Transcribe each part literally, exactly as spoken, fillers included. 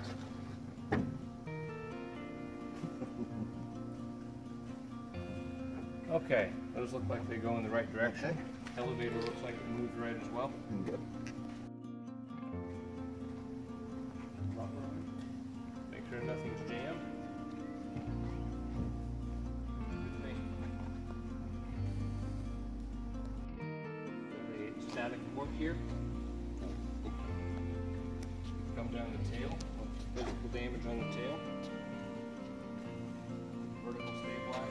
Okay, those look like they go in the right direction. Okay. Elevator looks like it moves right as well. Good. Make sure nothing's jammed. The static work here. Come down the tail. Physical damage on the tail. Vertical stabilizer.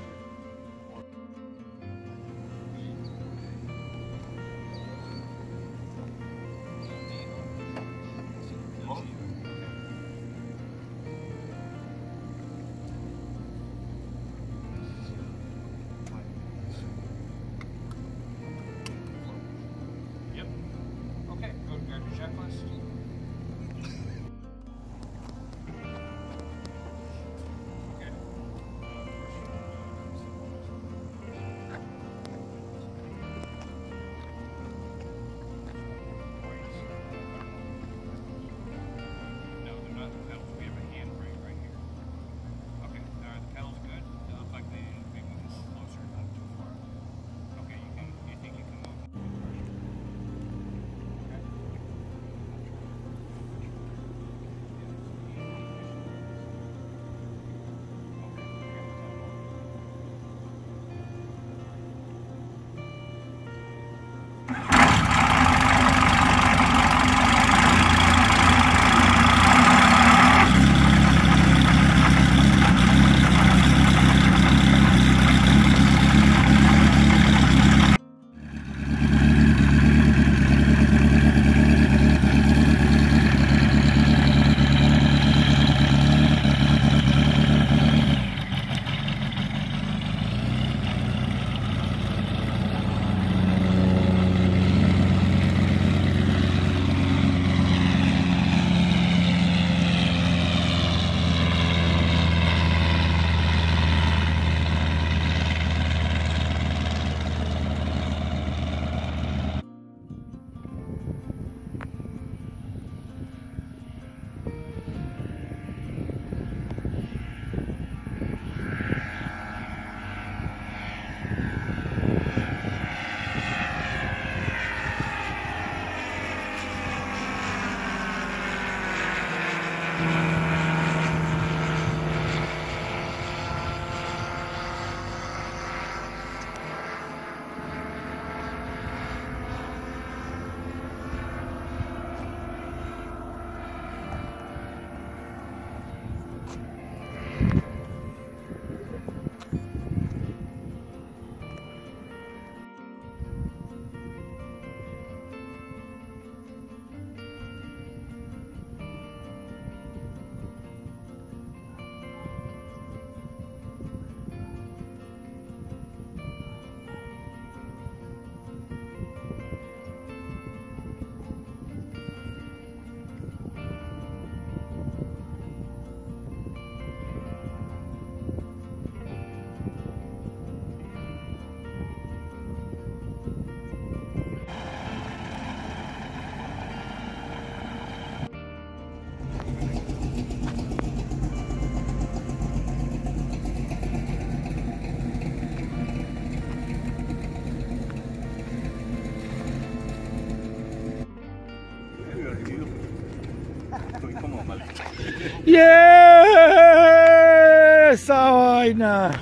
¡Yeah! Esa vaina.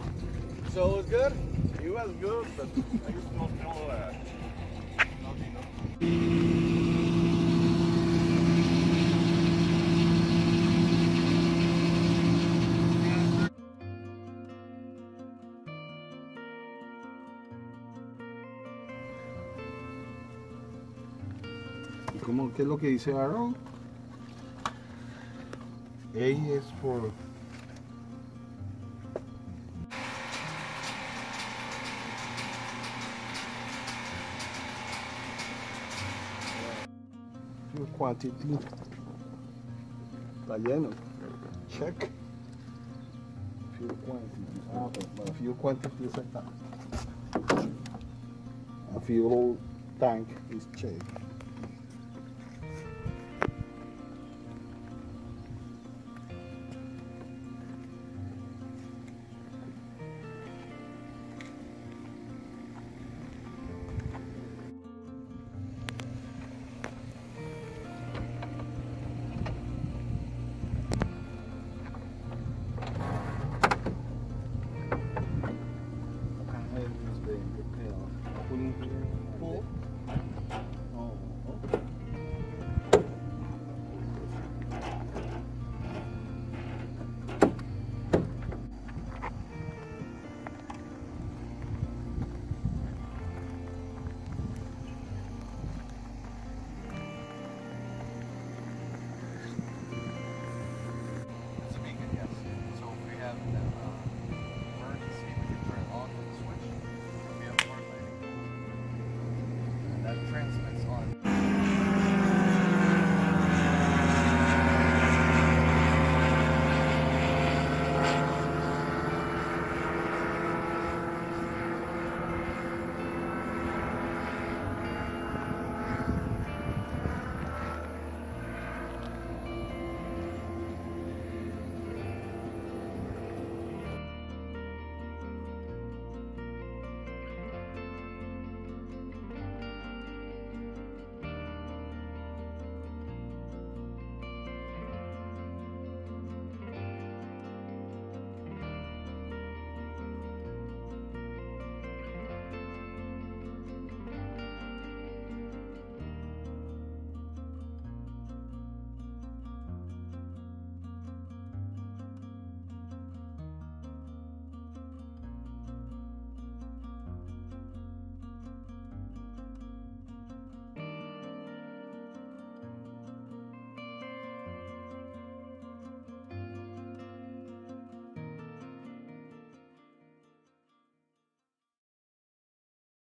So it was good? It was good, but I just don't feel uh, not enough. ¿Y cómo, qué es lo que dice Aaron? A es por... Fuel quantity. Está lleno. Check. Fuel quantity. Ah, but fuel quantity is like that. A fuel tank is checked.